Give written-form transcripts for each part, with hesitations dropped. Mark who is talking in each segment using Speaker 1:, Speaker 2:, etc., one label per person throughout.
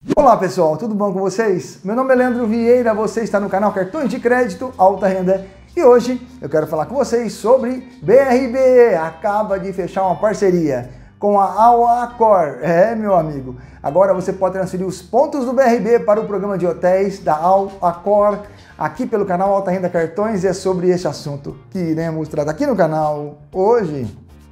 Speaker 1: Olá pessoal, tudo bom com vocês? Meu nome é Leandro Vieira, você está no canal Cartões de Crédito Alta Renda e hoje eu quero falar com vocês sobre BRB. Acaba de fechar uma parceria com a Alacor. Meu amigo, agora você pode transferir os pontos do BRB para o programa de hotéis da Alacor aqui pelo canal Alta Renda Cartões e é sobre esse assunto que iremos tratar aqui no canal hoje.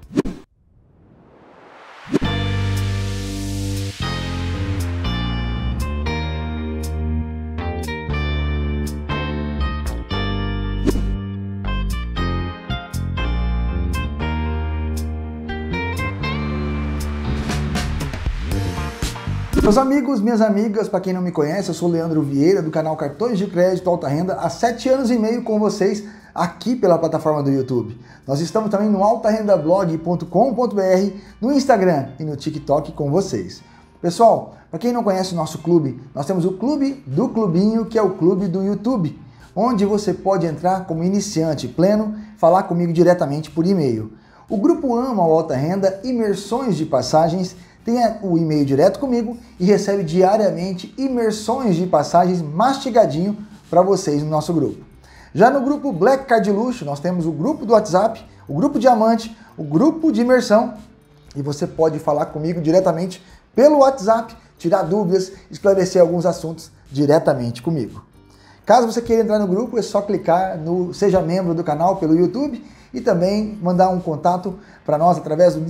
Speaker 1: Meus amigos, minhas amigas, para quem não me conhece, eu sou Leandro Vieira do canal Cartões de Crédito Alta Renda há 7 anos e meio com vocês aqui pela plataforma do YouTube. Nós estamos também no altarendablog.com.br, no Instagram e no TikTok com vocês. Pessoal, para quem não conhece o nosso clube, nós temos o Clube do Clubinho, que é o clube do YouTube, onde você pode entrar como iniciante pleno, falar comigo diretamente por e-mail. O grupo ama o Alta Renda, imersões de passagens, tem o e-mail direto comigo e recebe diariamente imersões de passagens mastigadinho para vocês no nosso grupo. Já no grupo Black Card Luxo, nós temos o grupo do WhatsApp, o grupo Diamante, o grupo de imersão e você pode falar comigo diretamente pelo WhatsApp, tirar dúvidas, esclarecer alguns assuntos diretamente comigo. Caso você queira entrar no grupo, é só clicar no Seja Membro do canal pelo YouTube e também mandar um contato para nós através do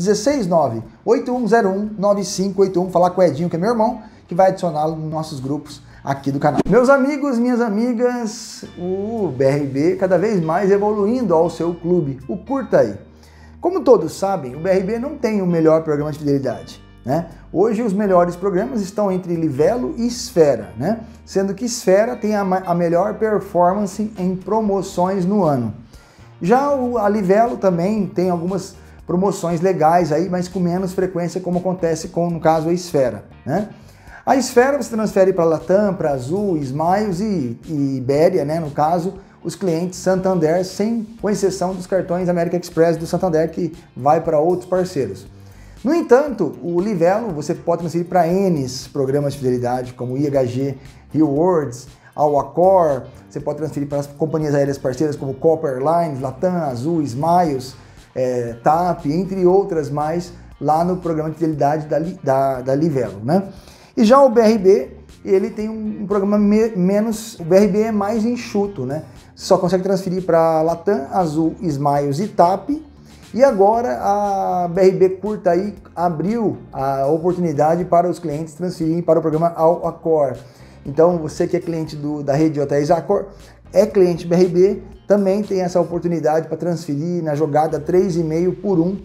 Speaker 1: 169-8101-9581, falar com o Edinho, que é meu irmão, que vai adicioná-lo nos nossos grupos aqui do canal. Meus amigos, minhas amigas, o BRB cada vez mais evoluindo ao seu clube, o Curta Aí. Como todos sabem, o BRB não tem o melhor programa de fidelidade, né? Hoje os melhores programas estão entre Livelo e Esfera, né? Sendo que Esfera tem a melhor performance em promoções no ano. Já a Livelo também tem algumas promoções legais aí, mas com menos frequência, como acontece com, no caso, a Esfera, né? A Esfera você transfere para Latam, para Azul, Smiles e Iberia, né? No caso, os clientes Santander, com exceção dos cartões American Express do Santander, que vai para outros parceiros. No entanto, o Livelo você pode transferir para N programas de fidelidade, como IHG, Rewards, Alacor, você pode transferir para as companhias aéreas parceiras como Copper Airlines, Latam, Azul, Smiles, TAP, entre outras mais, lá no programa de fidelidade da Livelo, né? E já o BRB, ele tem um programa o BRB é mais enxuto, né? Você só consegue transferir para Latam, Azul, Smiles e TAP, e agora a BRB Curta Aí abriu a oportunidade para os clientes transferirem para o programa Alacor. Então, você que é cliente da rede de hotéis Accor, é cliente BRB, também tem essa oportunidade para transferir na jogada 3,5 por 1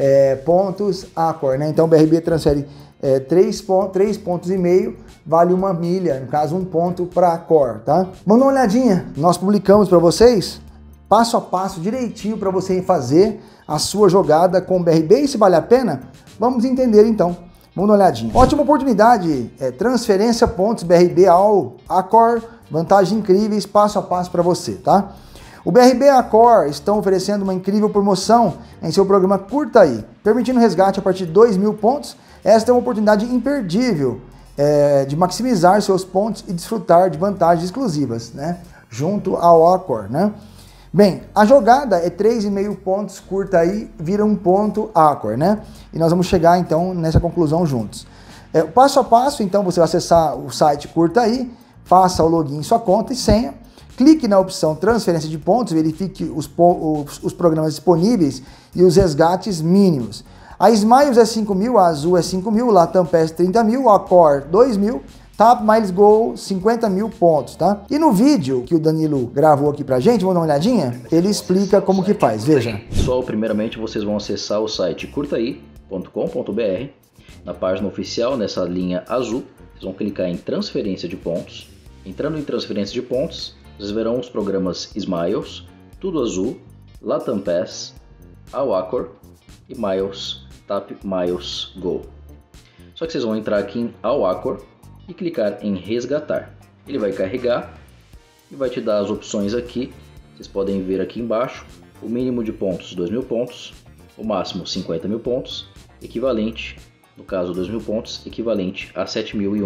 Speaker 1: pontos Accor, né? Então, o BRB transfere 3 pontos e meio, vale 1 milha, no caso 1 ponto para Accor, tá? Manda uma olhadinha, nós publicamos para vocês, passo a passo, direitinho para você fazer a sua jogada com o BRB e se vale a pena, vamos entender então. Vamos dar uma olhadinha. Ótima oportunidade, transferência pontos BRB ao Accor, vantagens incríveis, passo a passo para você, tá? O BRB e a Accor estão oferecendo uma incrível promoção em seu programa Curta Aí, permitindo resgate a partir de 2.000 pontos. Esta é uma oportunidade imperdível de maximizar seus pontos e desfrutar de vantagens exclusivas, né? Junto ao Accor, né? Bem, a jogada é 3,5 pontos Curta Aí, vira 1 ponto Accor, né? E nós vamos chegar então nessa conclusão juntos. Passo a passo, então você vai acessar o site Curta Aí, faça o login em sua conta e senha, clique na opção transferência de pontos, verifique os programas disponíveis e os resgates mínimos. A Smiles é 5.000, a Azul é 5.000, Latam Pass 30.000, a Accor 2.000, TAP Miles Go 50.000 pontos, tá? E no vídeo que o Danilo gravou aqui pra gente, vamos dar uma olhadinha, ele explica como que faz, veja.
Speaker 2: Pessoal, primeiramente vocês vão acessar o site curtai.com.br, na página oficial, nessa linha azul, vocês vão clicar em transferência de pontos. Entrando em transferência de pontos, vocês verão os programas Smiles, Tudo Azul, Latam Pass, Alacor e Miles, TAP Miles Go. Só que vocês vão entrar aqui em Alacor e clicar em resgatar. Ele vai carregar e vai te dar as opções aqui. Vocês podem ver aqui embaixo o mínimo de pontos 2.000 pontos, o máximo 50.000 pontos, equivalente, no caso 2.000 pontos, equivalente a 7.001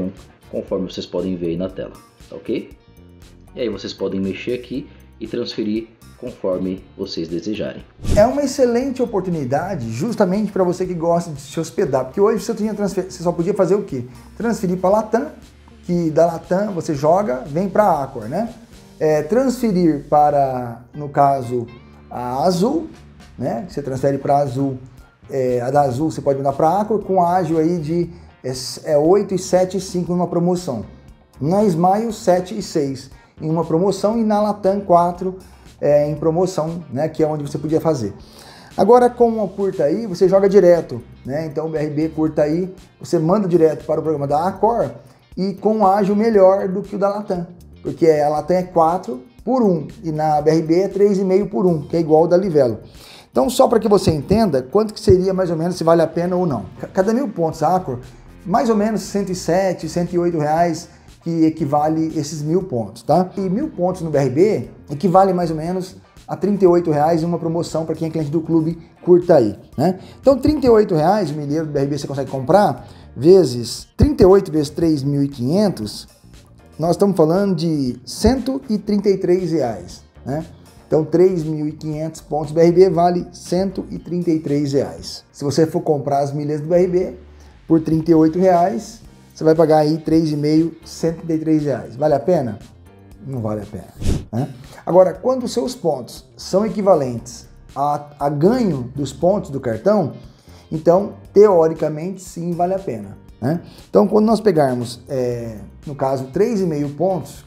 Speaker 2: conforme vocês podem ver aí na tela, tá ok? E aí vocês podem mexer aqui e transferir conforme vocês desejarem.
Speaker 1: É uma excelente oportunidade justamente para você que gosta de se hospedar, porque hoje você só podia fazer o quê? Transferir para a Latam, que da Latam você joga, vem para a Accor, né? Transferir para, no caso, a Azul, né? Você transfere para a Azul, a da Azul você pode mandar para a Accor com ágio aí de 8 e 7 e 5 numa promoção. Na Smile 7 e 6 em uma promoção e na Latam 4 em promoção, né? Que é onde você podia fazer. Agora com o Curta Aí você joga direto, né? Então o BRB Curta Aí você manda direto para o programa da Accor e com ágio melhor do que o da Latam, porque a Latam é 4 por 1 e na BRB é 3,5 por 1, que é igual ao da Livelo. Então só para que você entenda quanto que seria mais ou menos, se vale a pena ou não. Cada 1.000 pontos Accor, mais ou menos 107, 108 reais, que equivale esses 1.000 pontos, tá? E 1.000 pontos no BRB equivale mais ou menos a 38 reais em uma promoção para quem é cliente do clube Curta Aí, né? Então 38 reais o milheiro do BRB você consegue comprar, vezes 38 vezes 3.500, nós estamos falando de 133 reais, né? Então 3.500 pontos BRB vale 133 reais. Se você for comprar as milhas do BRB por 38 reais, você vai pagar aí 3,5, 133 reais. Vale a pena? Não vale a pena, né? Agora, quando os seus pontos são equivalentes a ganho dos pontos do cartão, então, teoricamente, sim, vale a pena, né? Então, quando nós pegarmos, no caso, 3,5 pontos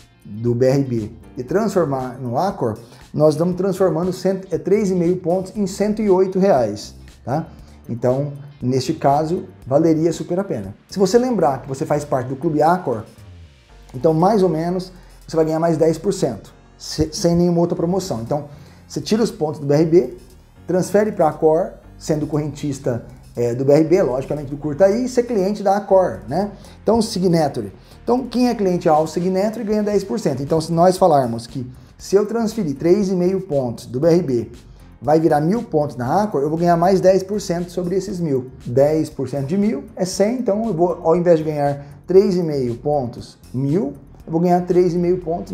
Speaker 1: do BRB e transformar no Accor, nós estamos transformando 3,5 pontos em 108 reais, tá? Então, neste caso, valeria super a pena. Se você lembrar que você faz parte do Clube Accor, então mais ou menos você vai ganhar mais 10%, sem nenhuma outra promoção. Então, você tira os pontos do BRB, transfere para a Accor, sendo correntista do BRB, logicamente do Curta Aí, e ser cliente da Accor, né? Então, o Signature. Então, quem é cliente ao Signature ganha 10%. Então, se nós falarmos que se eu transferir 3,5 pontos do BRB, vai virar 1.000 pontos na Accor, eu vou ganhar mais 10% sobre esses 1.000. 10% de 1.000 é 100, então eu vou, ao invés de ganhar 3,5 pontos, 1.000, eu vou ganhar 3,5 pontos,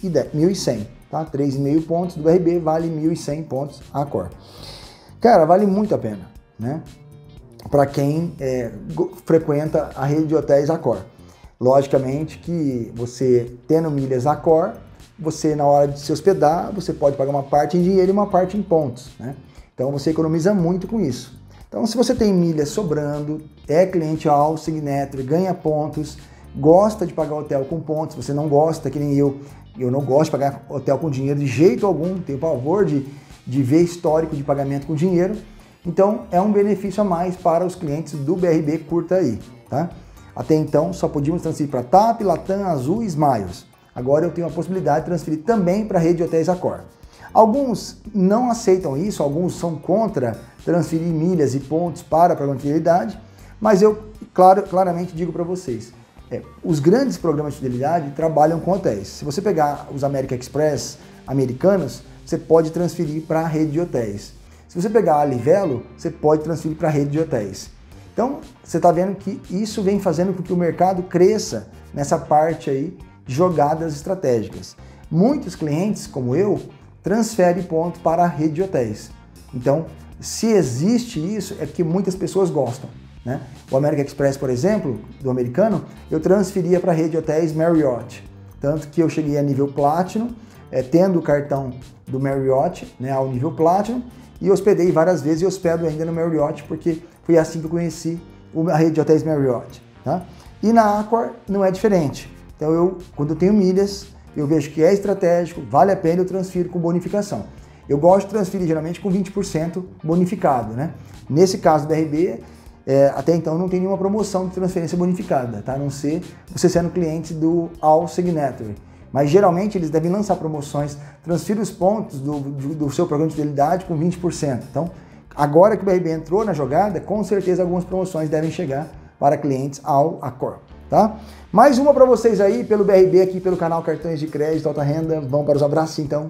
Speaker 1: 1.100, tá? 3,5 pontos do BRB vale 1.100 pontos Accor. Cara, vale muito a pena, né? Para quem frequenta a rede de hotéis Accor. Logicamente que você tendo milhas Accor, você na hora de se hospedar, você pode pagar uma parte em dinheiro e uma parte em pontos, né? Então você economiza muito com isso. Então se você tem milhas sobrando, é cliente ao Signature, ganha pontos, gosta de pagar hotel com pontos, você não gosta, que nem eu não gosto de pagar hotel com dinheiro de jeito algum, tenho pavor de ver histórico de pagamento com dinheiro, então é um benefício a mais para os clientes do BRB Curta Aí, tá? Até então só podíamos transferir para TAP, Latam, Azul e Smiles. Agora eu tenho a possibilidade de transferir também para a rede de hotéis Accor. Alguns não aceitam isso, alguns são contra transferir milhas e pontos para a programa de fidelidade, mas eu claramente digo para vocês, os grandes programas de fidelidade trabalham com hotéis. Se você pegar os American Express americanos, você pode transferir para a rede de hotéis. Se você pegar a Livelo, você pode transferir para a rede de hotéis. Então, você está vendo que isso vem fazendo com que o mercado cresça nessa parte aí de jogadas estratégicas. Muitos clientes, como eu, transferem pontos para a rede de hotéis. Então, se existe isso, é porque muitas pessoas gostam, né? O American Express, por exemplo, do americano, eu transferia para a rede de hotéis Marriott. Tanto que eu cheguei a nível Platinum, tendo o cartão do Marriott, né, ao nível Platinum, e hospedei várias vezes e hospedo ainda no Marriott, porque foi assim que eu conheci a rede de hotéis Marriott, tá? E na Accor não é diferente. Então quando eu tenho milhas, eu vejo que é estratégico, vale a pena, eu transfiro com bonificação. Eu gosto de transferir geralmente com 20% bonificado, né? Nesse caso do BRB, até então não tem nenhuma promoção de transferência bonificada, tá? A não ser você sendo cliente do All Signature. Mas geralmente eles devem lançar promoções, transfira os pontos do seu programa de fidelidade com 20%. Então, agora que o BRB entrou na jogada, com certeza algumas promoções devem chegar para clientes ao Accor, tá? Mais uma para vocês aí pelo BRB, aqui pelo canal Cartões de Crédito Alta Renda. Vamos para os abraços então.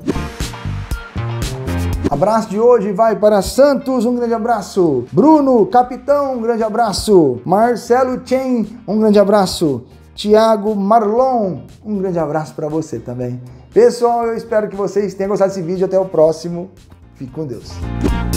Speaker 1: Abraço de hoje vai para Santos, um grande abraço. Bruno, capitão, um grande abraço. Marcelo Chen, um grande abraço. Tiago Marlon, um grande abraço para você também. Pessoal, eu espero que vocês tenham gostado desse vídeo. Até o próximo. Fique com Deus.